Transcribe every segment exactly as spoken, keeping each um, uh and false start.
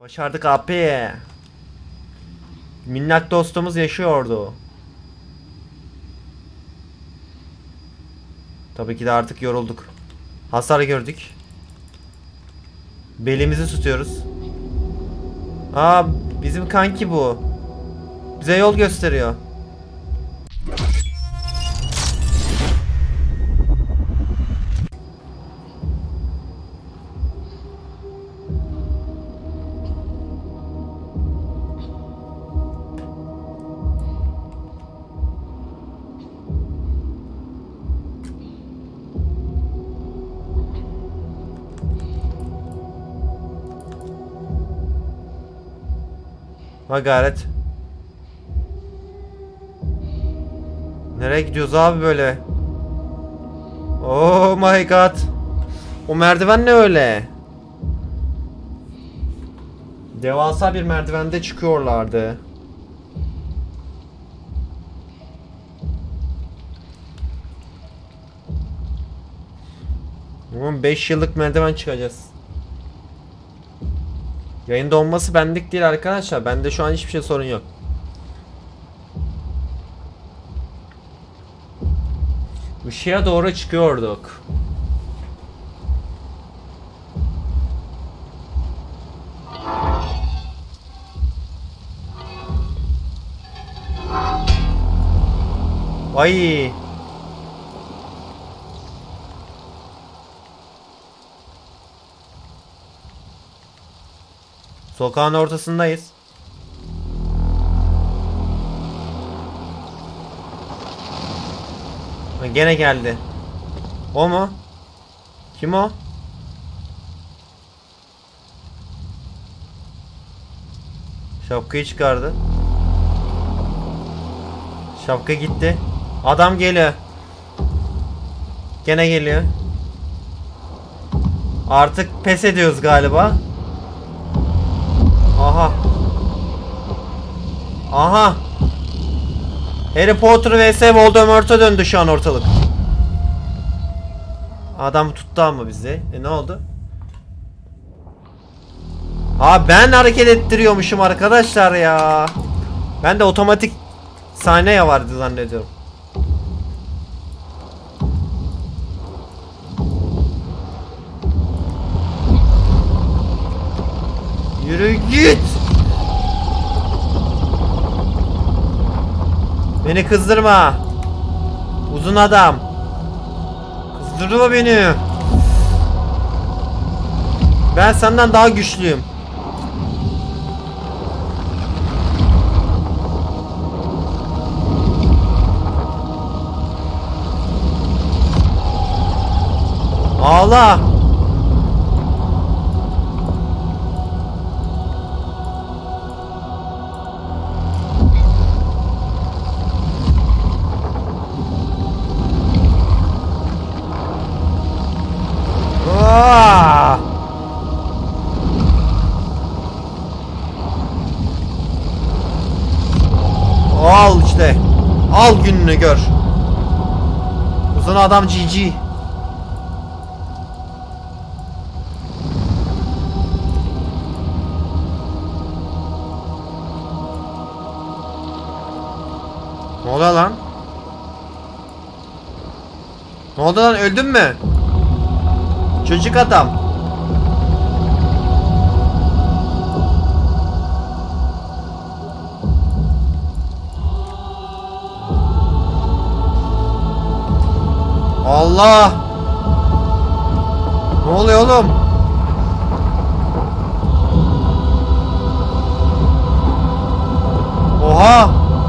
Başardık abi. Minnak dostumuz yaşıyordu. Tabii ki de artık yorulduk. Hasar gördük. Belimizi tutuyoruz. Aa, bizim kanki bu. Bize yol gösteriyor. Ha gayret. Nereye gidiyoruz abi böyle? Oh my god. O merdiven ne öyle? Devasa bir merdivende çıkıyorlardı. beş yıllık merdiven çıkacağız. Yayında olması benlik değil arkadaşlar. Bende şu an hiçbir şey sorun yok. Işığa doğru çıkıyorduk. Ay. Sokağın ortasındayız. Ha, gene geldi. O mu? Kim o? Şapkayı çıkardı. Şapka gitti. Adam geliyor. Gene geliyor. Artık pes ediyoruz galiba. Aha. Aha. Harry Potter vs Voldemort'a döndü şu an ortalık. Adam tuttu ama bizi. E ne oldu? Aa, ben hareket ettiriyormuşum arkadaşlar ya. Ben de otomatik sahne vardı zannediyorum. Yürü git. Beni kızdırma. Uzun adam. Kızdırma beni. Ben senden daha güçlüyüm. Ağla. Aa! Al işte. Al gününü gör. Uzun adam G G. Ne oluyor lan? Ne oldu lan, öldün mü? Çocuk adam. Allah! Ne oluyor oğlum? Oha!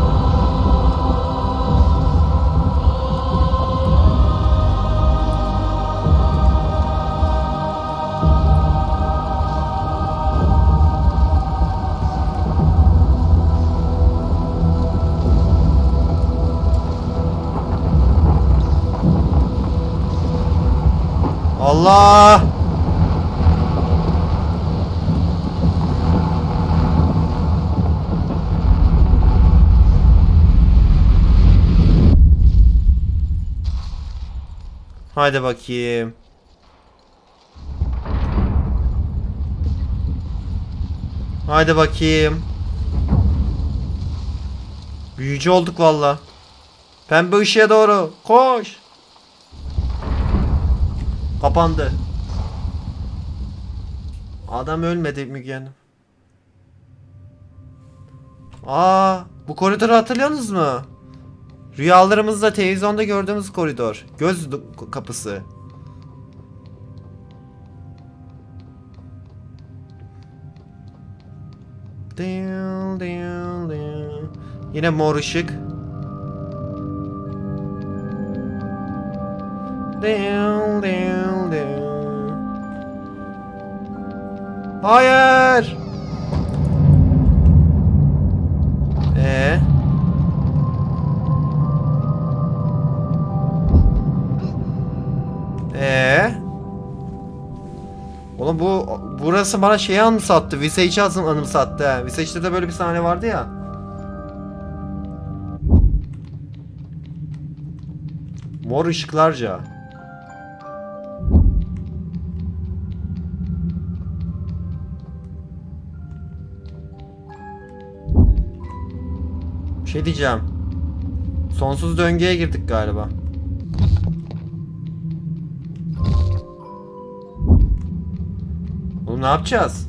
Allah! Hadi bakayım. Haydi bakayım. Büyücü olduk valla. Pembe ışığa doğru. Koş. Kapandı. Adam ölmedi Müge Hanım. Aa, bu koridoru hatırlıyorsunuz mu? Rüyalarımızda televizyonda gördüğümüz koridor. Göz kapısı. Yine mor ışık. Hayır. Ee? Ee? Oğlum bu burası bana şeyi anımsattı. Visage'i anımsattı he. Visage'de de böyle bir sahne vardı ya. Mor ışıklarca. Bir şey diyeceğim. Sonsuz döngüye girdik galiba. Oğlum ne yapacağız?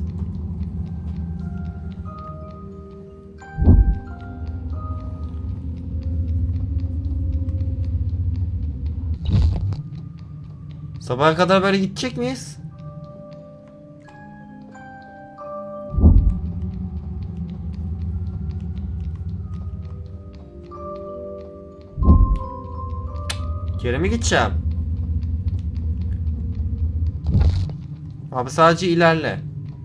Sabaha kadar böyle gidecek miyiz? Geri mi gideceğim? Abi sadece ilerle.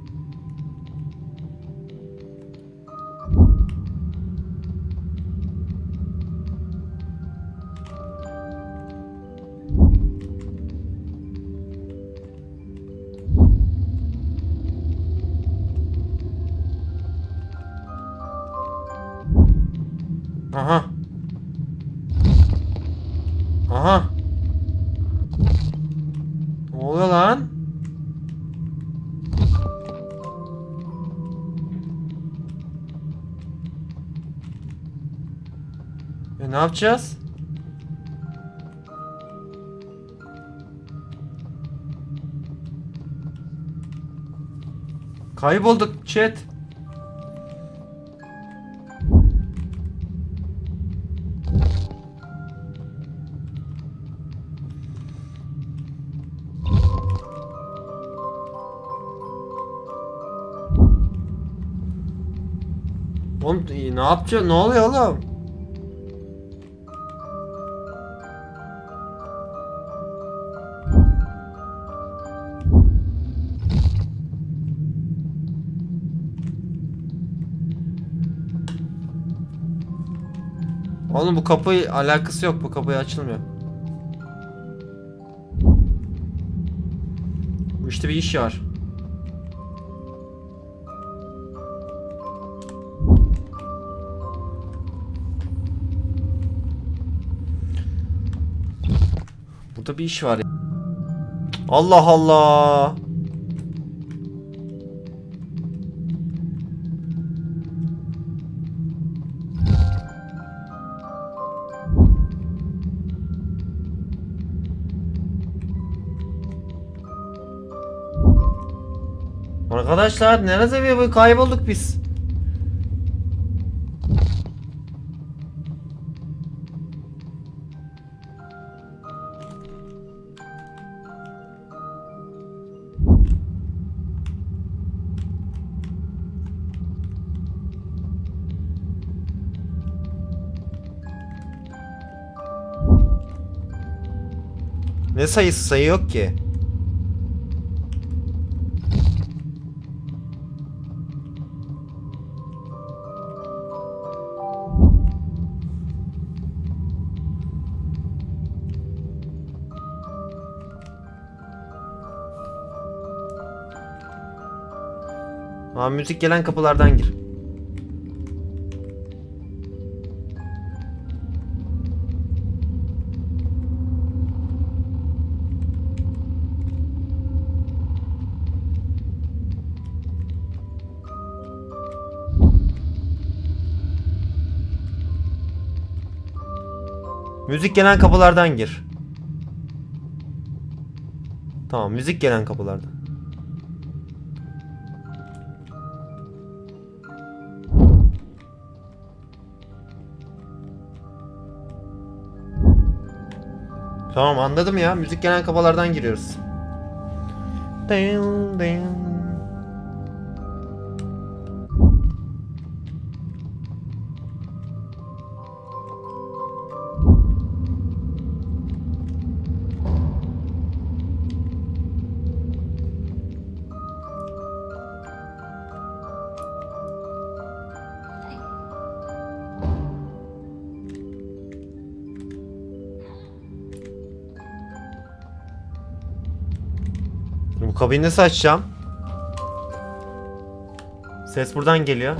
Aha. Aha. Ne oluyor lan? E ne yapacağız? Kaybolduk chat. Oğlum ne yapacağız? Ne oluyor oğlum? Oğlum bu kapı alakası yok. Bu kapı açılmıyor. Bu işte bir iş var. Burada bir iş var ya. Allah Allah. Arkadaşlar nerede bir kaybolduk biz? Ne sayısı sayı yok ki. Aa, müzik gelen kapılardan gir. Müzik gelen kapılardan gir. Tamam, müzik gelen kapılardan. Tamam, anladım ya. Müzik gelen kapılardan giriyoruz. Ding, ding. Bu kabini nasıl açacağım? Ses buradan geliyor.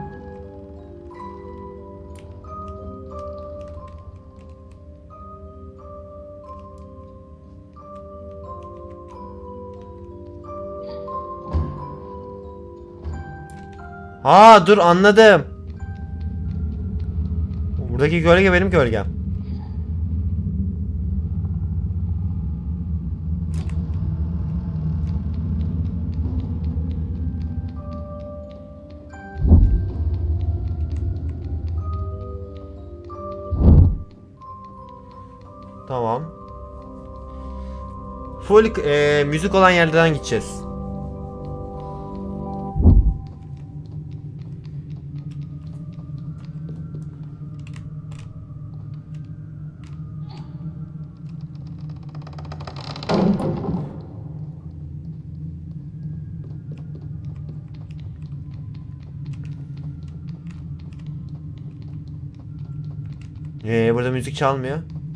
Aa, dur, anladım. Buradaki gölge benim gölgem. Tamam. Full e, müzik olan yerden gideceğiz. Ee, burada müzik çalmıyor.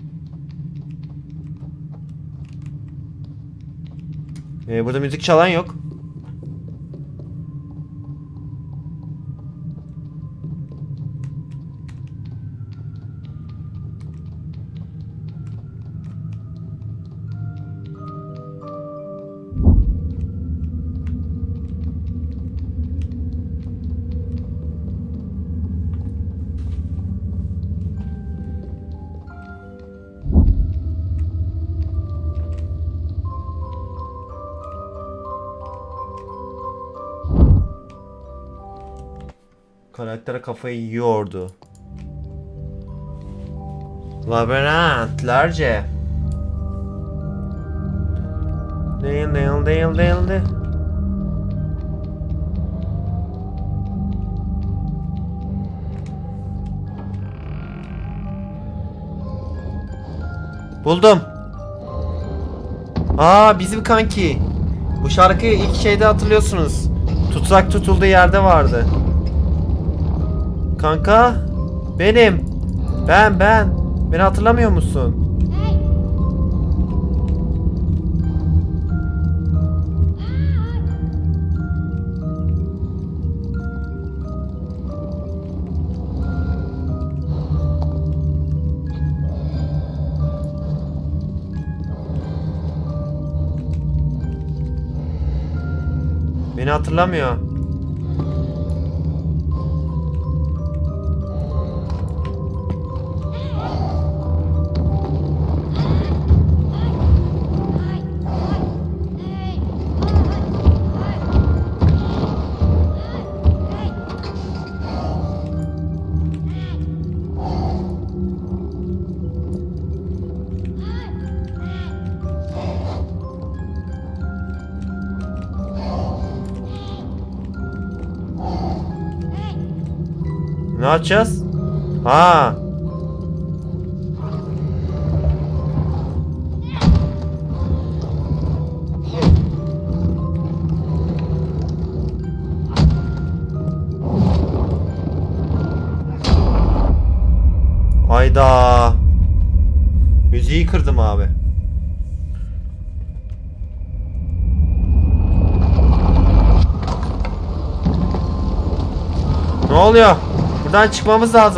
Ee, burada müzik çalan yok. Karaktere kafayı yiyordu. Labirentlerce. Değil değil değil değil değil. Buldum. Aa, bizim kanki. Bu şarkıyı ilk şeyde hatırlıyorsunuz. Tutsak tutulduğu yerde vardı. Kanka, benim. Ben ben. Beni hatırlamıyor musun? Beni hatırlamıyor. Ne yapacağız? Ha. Ayda. Müziği kırdım abi. Ne oluyor? Buradan çıkmamız lazım.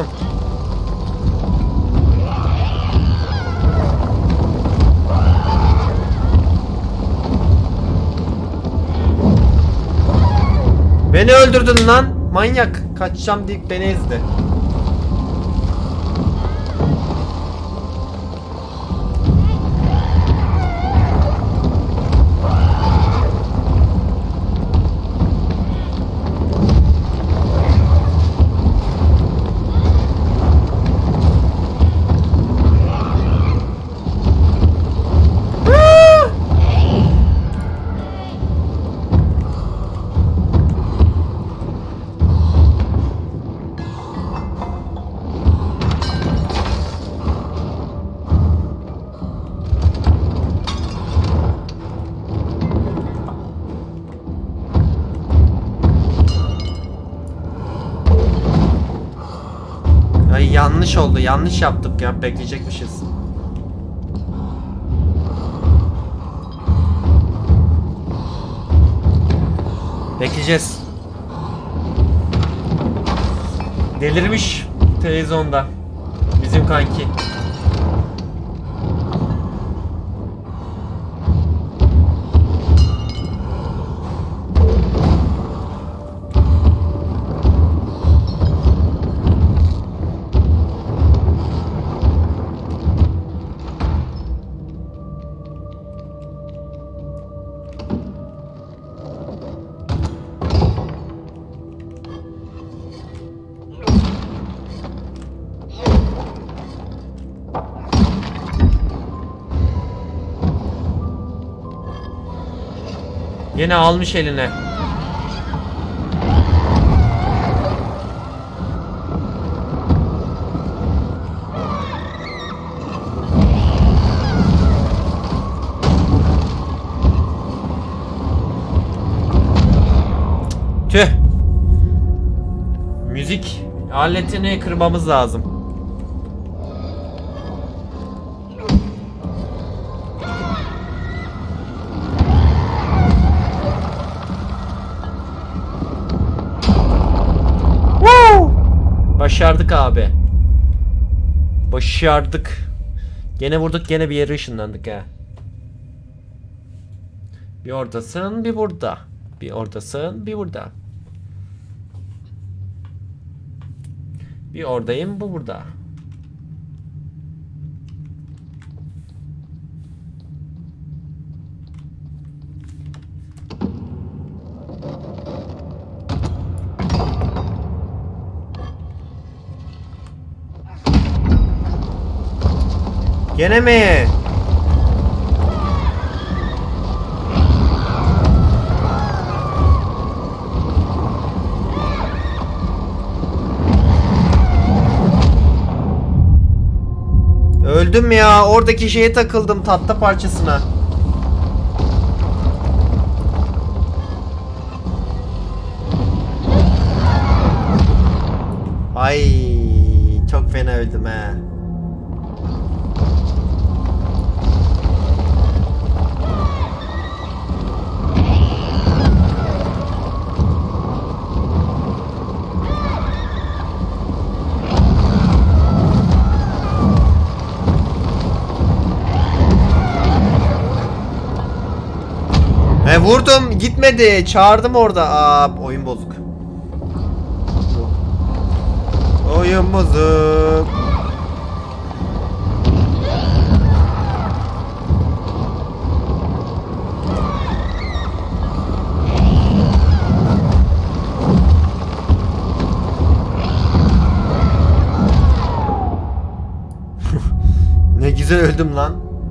Beni öldürdün lan. Manyak. Kaçacağım deyip beni ezdi. yanlış oldu. Yanlış yaptık ya. Bekleyecekmişiz. Bekleyeceğiz. Delirmiş televizyonda. Bizim kanki. Yine almış eline. Tüh. Müzik aletini kırmamız lazım. Başardık abi. Başardık. Gene vurduk, gene bir yere ışınlandık ha. Bir oradasın, bir burada. Bir oradasın, bir burada. Bir oradayım, bu burada. Gene mi? Öldüm ya. Oradaki şeye takıldım, tahta parçasına. Ay, çok fena öldüm ha. He, vurdum, gitmedi. Çağırdım orada. Aa, oyun bozuk. Oyun bozuk. Ne güzel öldüm lan.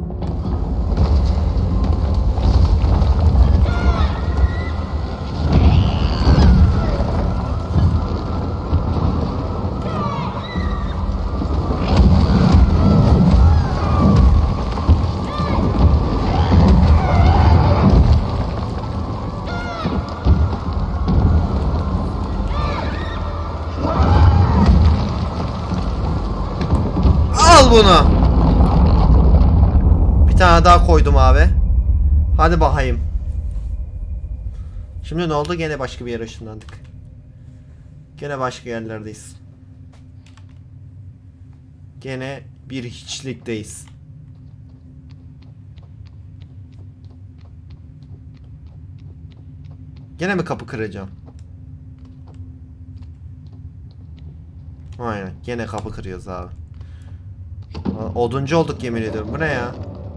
Al bunu. Bir tane daha koydum abi. Hadi bakayım. Şimdi ne oldu? Gene başka bir yere ışınlandık. Gene başka yerlerdeyiz. Gene bir hiçlikteyiz. Gene mi kapı kıracağım? Aynen. Gene kapı kırıyoruz abi. Oduncu olduk yemin ediyorum. Bu ne ya?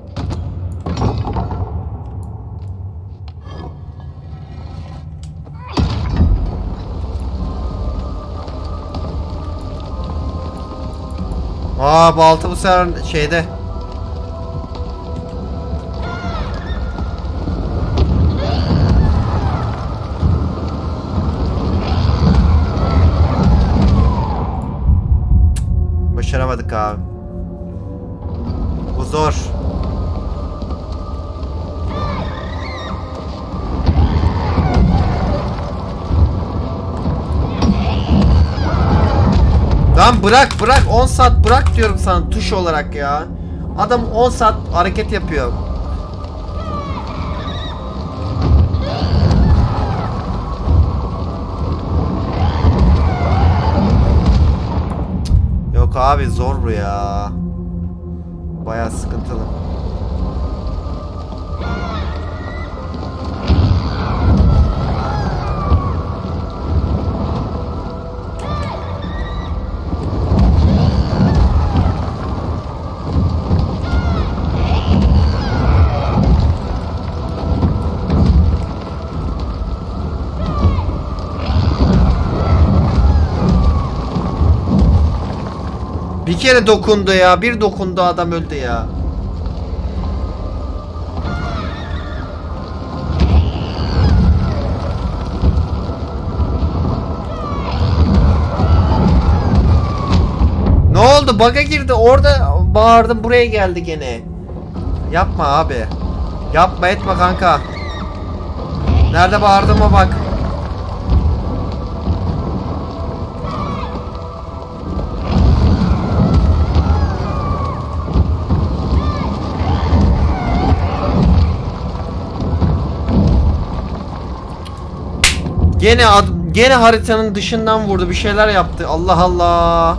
Aa, balta bu sefer şeyde. Başaramadık abi. Bu zor. Lan bırak bırak, on saat bırak diyorum sana tuş olarak ya. Adam on saat hareket yapıyor. Yok abi, zor bu ya. Bayağı sıkıntılı. Bir kere dokundu ya. Bir dokundu, adam öldü ya. Ne oldu? Bug'a girdi. Orada bağırdım. Buraya geldi gene. Yapma abi. Yapma etme kanka. Nerede bağırdığıma bak. Gene ad gene haritanın dışından vurdu. Bir şeyler yaptı. Allah Allah.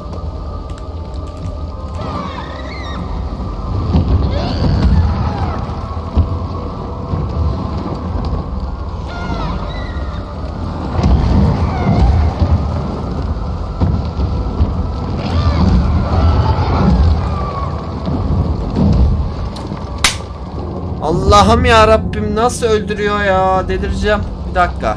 Allah'ım ya Rabbim, nasıl öldürüyor ya? Delireceğim. Bir dakika.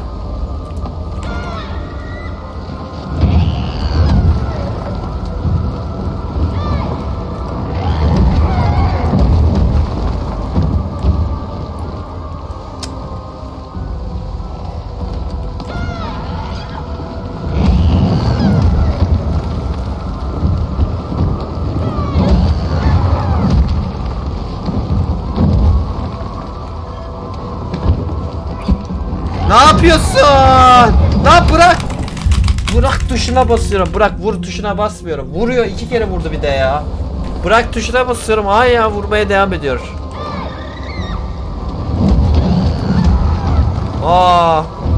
Ne yapıyorsun? Lan bırak. Bırak tuşuna basıyorum. Bırak, vur tuşuna basmıyorum. Vuruyor, iki kere vurdu bir de ya. Bırak tuşuna basıyorum. Ay ya, vurmaya devam ediyor. Aa.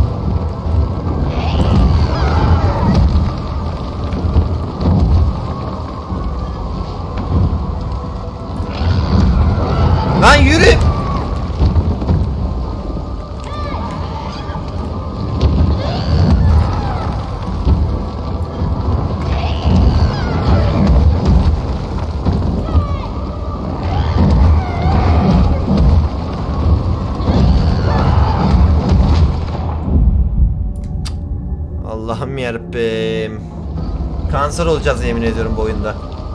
Lan yürü. Allah'ım yarabbim. Kanser olacağız yemin ediyorum bu oyunda.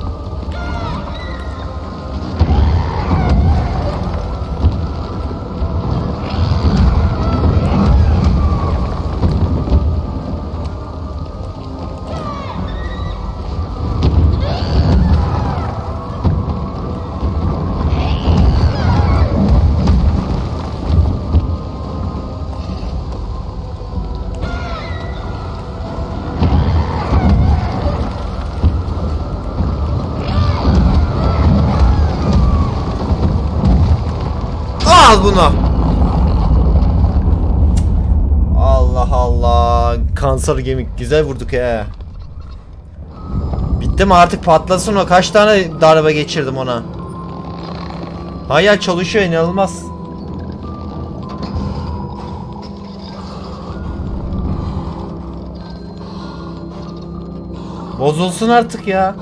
Al bunu. Allah Allah. Kanser gemik. Güzel vurduk he. Bitti mi artık, patlasın o. Kaç tane darbe geçirdim ona. Hala çalışıyor, inanılmaz. Bozulsun artık ya.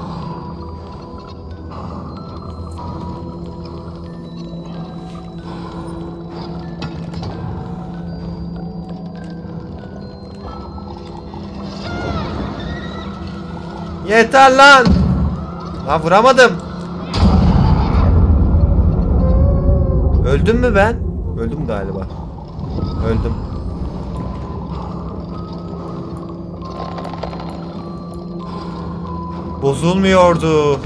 Yeter lan. Ha, vuramadım. Öldüm mü ben? Öldüm galiba. Öldüm. Bozulmuyordu.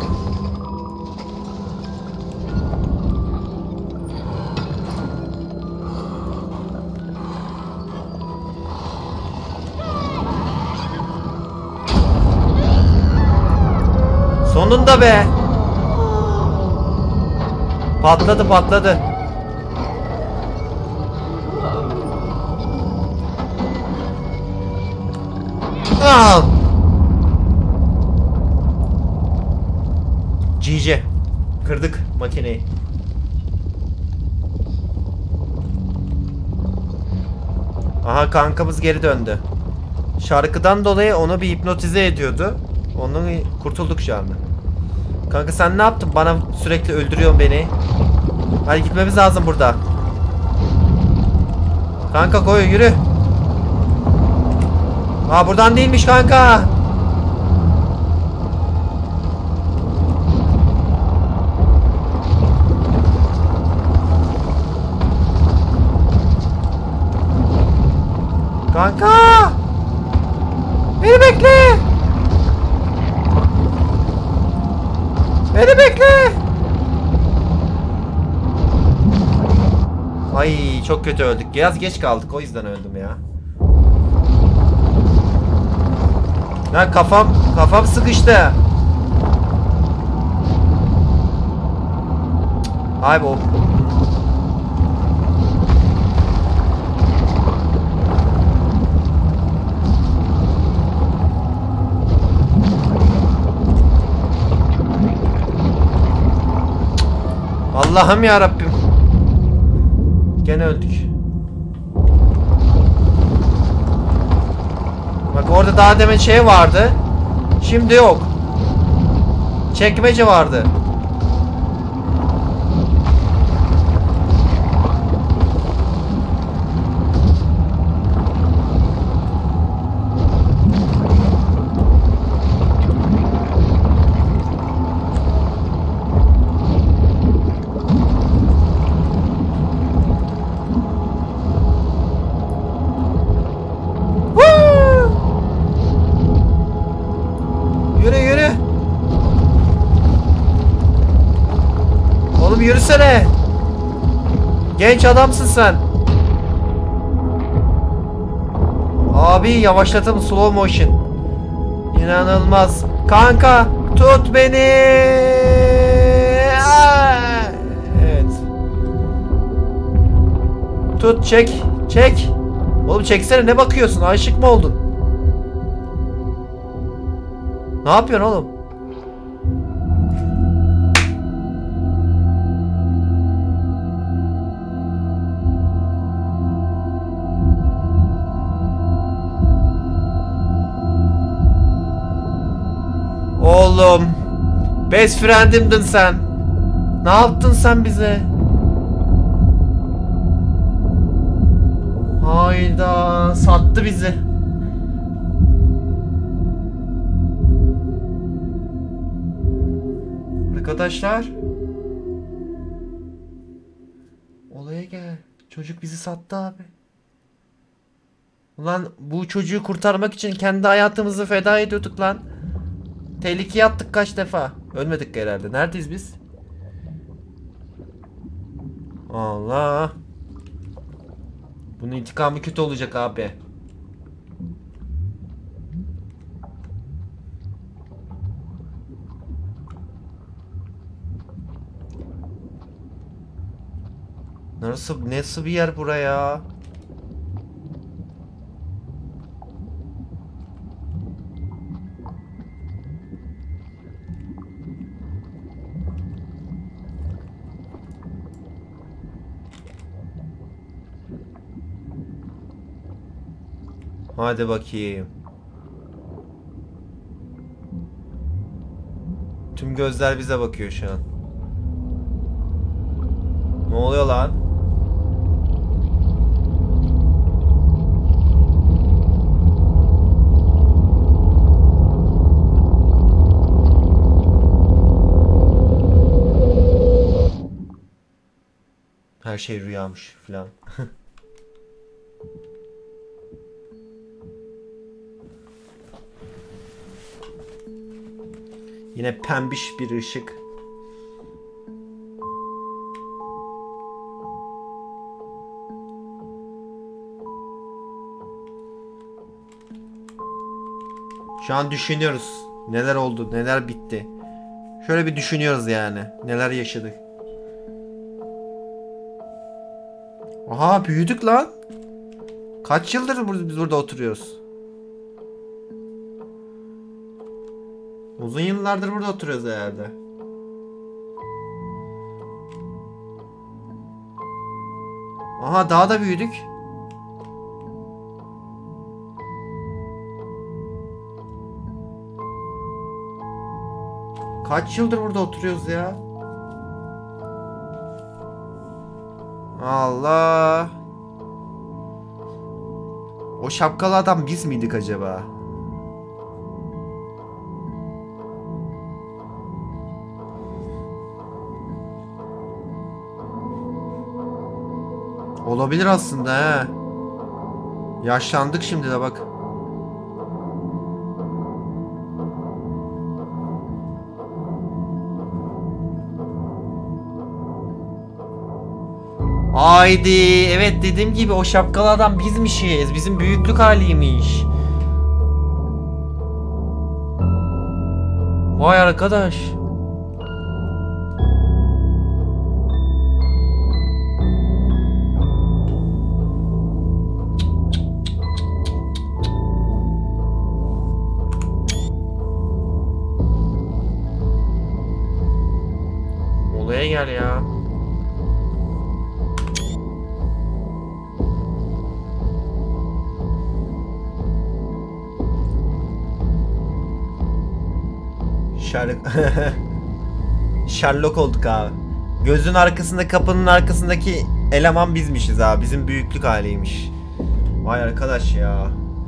Sonunda be. Patladı patladı. Al. G G. Kırdık makineyi. Aha kankamız geri döndü. Şarkıdan dolayı onu bir hipnotize ediyordu. Ondan kurtulduk şu anda. Kanka sen ne yaptın? Bana sürekli öldürüyorsun beni. Hadi gitmemiz lazım burada. Kanka koy yürü. Aa buradan değilmiş kanka. Kanka! Beni bekle! Beni bekle! Ay çok kötü öldük. Biraz geç kaldık o yüzden öldüm ya. Ya kafam kafam sıkıştı. Ay bu. Allah'ım ya Rabbim. Gene öldük. Bak orada daha demin şey vardı. Şimdi yok. Çekmece vardı. Yürüsene. Genç adamsın sen. Abi yavaşlatım slow motion. İnanılmaz. Kanka tut beni. Evet. Tut çek. Çek. Oğlum çeksene ne bakıyorsun? Aşık mı oldun? Ne yapıyorsun oğlum? Oğlum, best friend'imdin sen. Ne yaptın sen bize? Hayda, sattı bizi. Arkadaşlar. Olaya gel. Çocuk bizi sattı abi. Ulan bu çocuğu kurtarmak için kendi hayatımızı feda ediyorduk lan. Tehlikeye attık kaç defa. Ölmedik herhalde. Neredeyiz biz? Allah. Bunun intikamı kötü olacak abi. Nasıl, nasıl bir yer buraya? Hadi bakayım. Tüm gözler bize bakıyor şu an. Ne oluyor lan? Her şey rüyamış filan. Yine pembiş bir ışık. Şu an düşünüyoruz. Neler oldu, neler bitti. Şöyle bir düşünüyoruz yani. Neler yaşadık. Aha büyüdük lan. Kaç yıldır biz burada oturuyoruz? Uzun yıllardır burada oturuyoruz herhalde. Aha daha da büyüdük. Kaç yıldır burada oturuyoruz ya? Allah. O şapkalı adam biz miydik acaba? Olabilir aslında he. Yaşlandık şimdi de bak. Haydi evet dediğim gibi o şapkalı adam bizmişiz. Bizim büyüklük haliymiş. Vay arkadaş. Olaya gel ya. Sherlock. Sherlock olduk abi. Gözün arkasında, kapının arkasındaki eleman bizmişiz abi. Bizim büyüklük haliymiş. Vay arkadaş ya.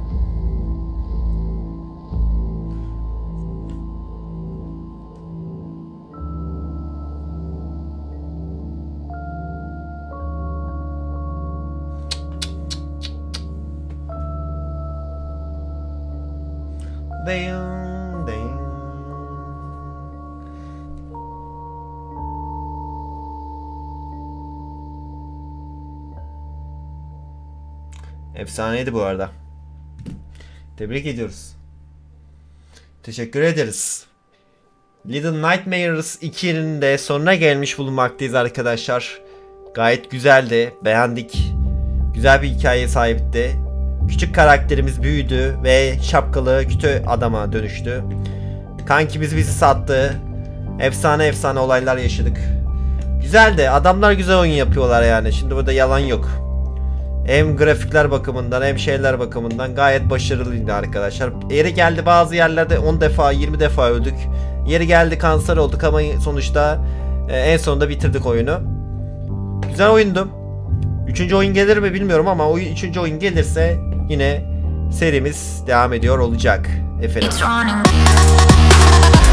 Ding, ding. Efsaneydi bu arada. Tebrik ediyoruz. Teşekkür ederiz. Little Nightmares iki'nin de sonuna gelmiş bulunmaktayız arkadaşlar. Gayet güzeldi. Beğendik. Güzel bir hikaye sahipti. Küçük karakterimiz büyüdü ve şapkalı kötü adama dönüştü. Kankimiz bizi sattı. Efsane efsane olaylar yaşadık. Güzeldi. Adamlar güzel oyun yapıyorlar yani. Şimdi burada yalan yok. Hem grafikler bakımından hem şeyler bakımından gayet başarılıydı arkadaşlar. Yeri geldi bazı yerlerde on defa yirmi defa öldük. Yeri geldi kanser olduk ama sonuçta e, en sonunda bitirdik oyunu. Güzel oyundu. Üçüncü oyun gelir mi bilmiyorum ama o üçüncü oyun gelirse yine serimiz devam ediyor olacak efendim.